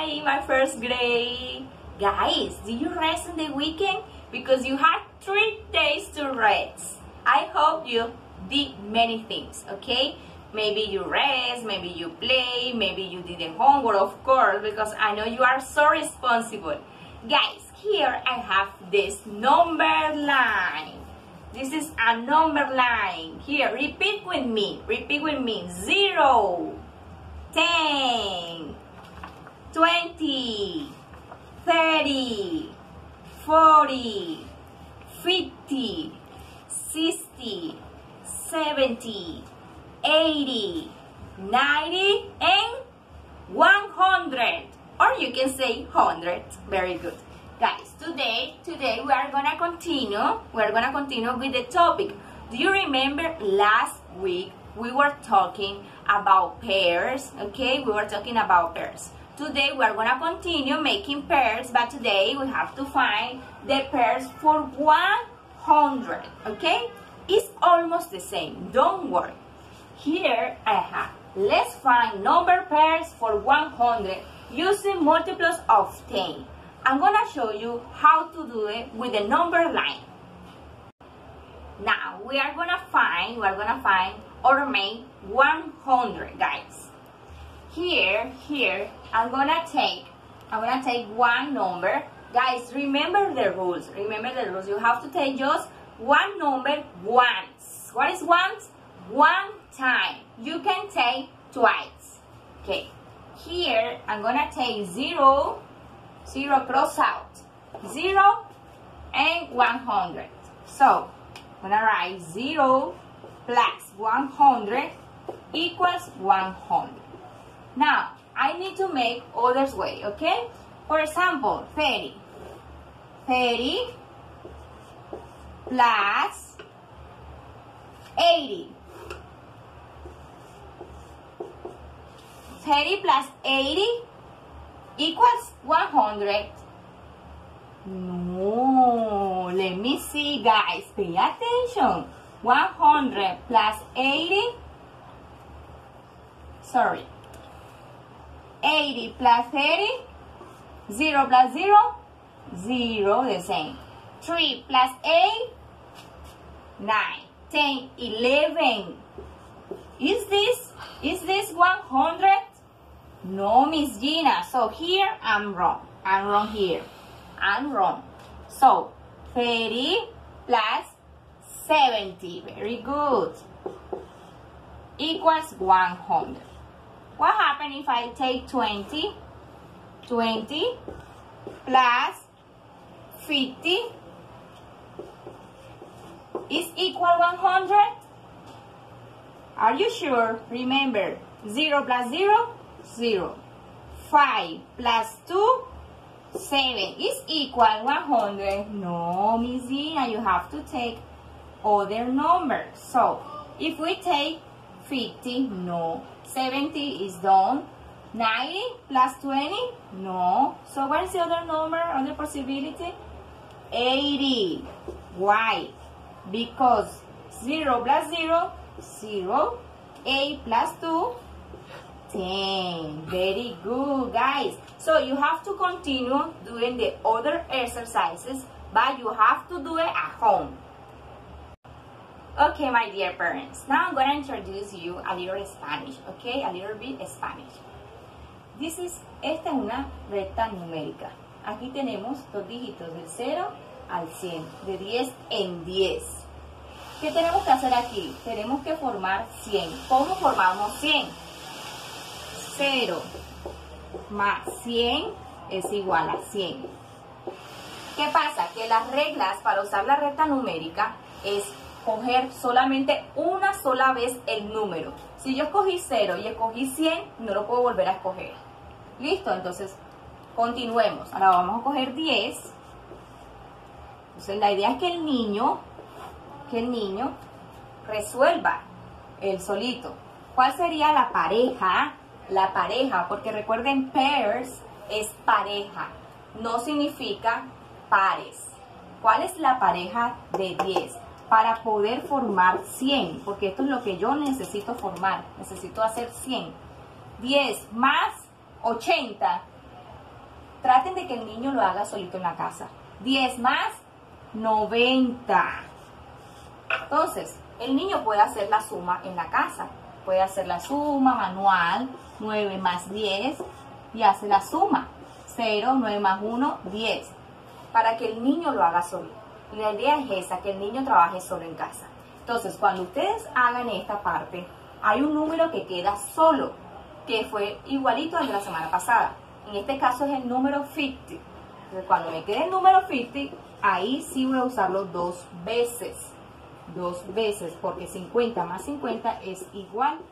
Hi, my first grade. Guys, did you rest on the weekend? Because you had 3 days to rest. I hope you did many things, okay? Maybe you rest, maybe you play, maybe you did the homework, of course, because I know you are so responsible. Guys, here I have this number line. This is a number line. Here, repeat with me. Repeat with me. 0, 10, 20, 30, 40, 50, 60, 70, 80, 90, and 100. Or you can say 100. Very good. Guys, today we are gonna continue. We're gonna continue with the topic. Do you remember last week we were talking about pairs? Okay, we were talking about pairs. Today we are gonna continue making pairs, but today we have to find the pairs for 100. Okay, it's almost the same. Don't worry. Here I have. Let's find number pairs for 100 using multiples of 10. I'm gonna show you how to do it with the number line. Now we are gonna find or make 100, guys. Here I'm gonna take one number. Guys, remember the rules. You have to take just one number once. What is once? One time. You can take twice. Okay. Here I'm gonna take 0 cross out, 0 and 100. So I'm gonna write 0 plus 100 equals 100. Now I need to make others way, okay? For example, 30 plus 80. 30 plus 80 equals 100. No, let me see, guys. Pay attention. 100 plus 80. Sorry. 80 plus 30. 0 plus 0. 0, the same. 3 plus 8. 9, 10, 11. Is this 100? No, Miss Gina. So here I'm wrong. I'm wrong here. I'm wrong. So 30 plus 70. Very good. Equals 100. What happens if I take 20? 20 plus 50 is equal 100? Are you sure? Remember, 0 plus 0? 0. 5 plus 2, 7 is equal 100. No, Miss Gina, you have to take other numbers. So, if we take 50, no. 70 is done. 90 plus 20, no. So, what is the other number, other possibility? 80. Why? Because 0 plus 0, 0. 8 plus 2, 10. Very good, guys. So you have to continue doing the other exercises, but you have to do it at home. Okay, my dear parents. Now I'm going to introduce you a little Spanish, okay? A little bit Spanish. Esta es una recta numérica. Aquí tenemos dos dígitos, del 0 al 100, de 10 en 10. ¿Qué tenemos que hacer aquí? Tenemos que formar 100. ¿Cómo formamos 100? 0 más 100 es igual a 100. ¿Qué pasa? Que las reglas para usar la recta numérica es coger solamente una sola vez el número. Si yo escogí 0 y escogí 100, no lo puedo volver a escoger. ¿Listo? Entonces, continuemos. Ahora vamos a coger 10. Entonces, la idea es que el niño resuelva él solito. ¿Cuál sería la pareja? La pareja, porque recuerden, pairs es pareja, no significa pares. ¿Cuál es la pareja de 10? Para poder formar 100, porque esto es lo que yo necesito formar, necesito hacer 100. 10 más 80 traten de que el niño lo haga solito en la casa. 10 más 90. Entonces, el niño puede hacer la suma en la casa. Puede hacer la suma manual, 9 más 10, y hace la suma. 0, 9 más 1, 10. Para que el niño lo haga solo. Y la idea es esa, que el niño trabaje solo en casa. Entonces, cuando ustedes hagan esta parte, hay un número que queda solo, que fue igualito al de la semana pasada. En este caso es el número 50. Entonces, cuando me quede el número 50, ahí sí voy a usarlo dos veces. Dos veces, porque 50 más 50 es igual